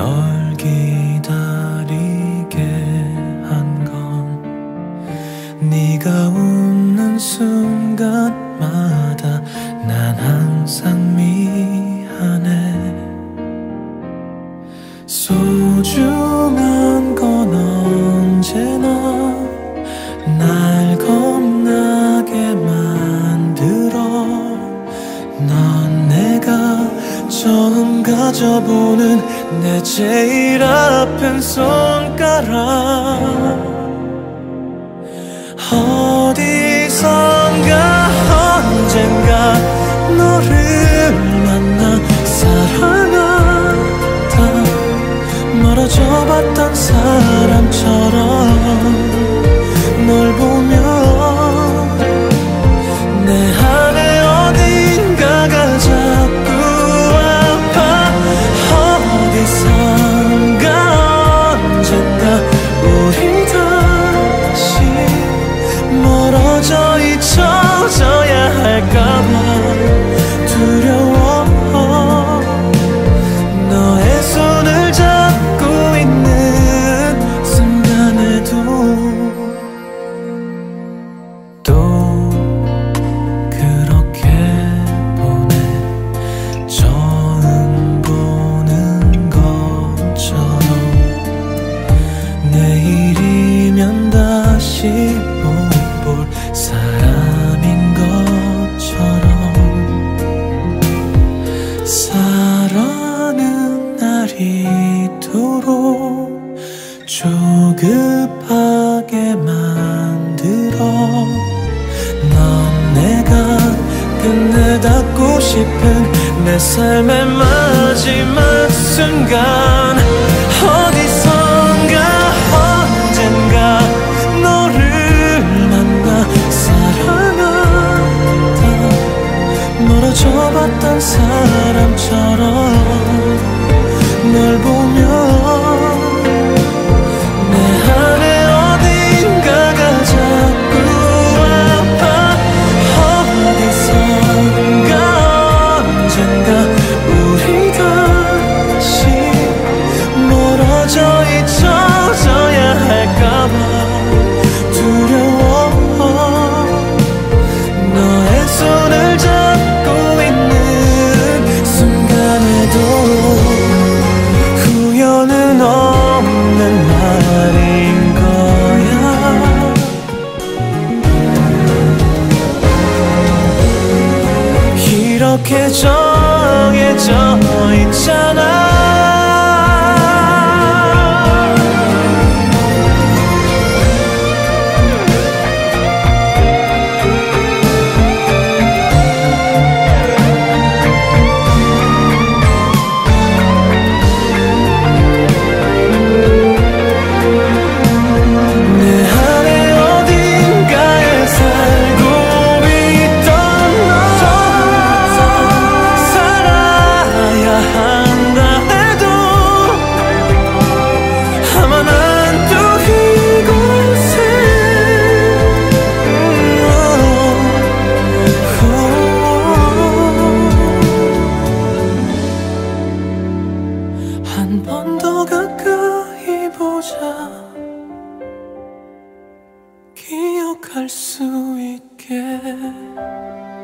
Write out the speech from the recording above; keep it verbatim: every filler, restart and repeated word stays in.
널 기다리게 한 건 네가 웃는 순간마다 난 항상 미안해. 소중한 건 언제나 날 겁나게 만들어. 넌 내가 처음 가져보는 내 제일 아픈 손가락. 어디선가 언젠가 너를 만나 사랑하다 멀어져 봤던 사람처럼 널 보며 내 안에 어딘가가 자꾸 아파. 어디선가 언젠가 우리 다시 멀어져 잊혀져야 할까봐 두려워. 너의 손을 잡고 있는 순간에도 또 그렇게 보내. 처음 보는 것처럼 내일이면 다시 못 볼 사람인 것처럼. 사랑은 날 이토록 조급하게 만들어. 넌 내가 끝내 닿고 싶은 내 삶의 마지막 순간. 어디선가 언젠가 너를 만나 사랑하다 멀어져 봤던 사람처럼 널 보며 내 안에 어딘가가 자꾸 아파. 어디선가 언젠가 우리 다시 멀어져 잊혀져야 할까봐 두려워. 너의 손을 잡고 있는 순간에도 후회는 없는 말인 거야. 이렇게 정해져 있잖아. 한 번 더 가까이 보자. 기억할 수 있게.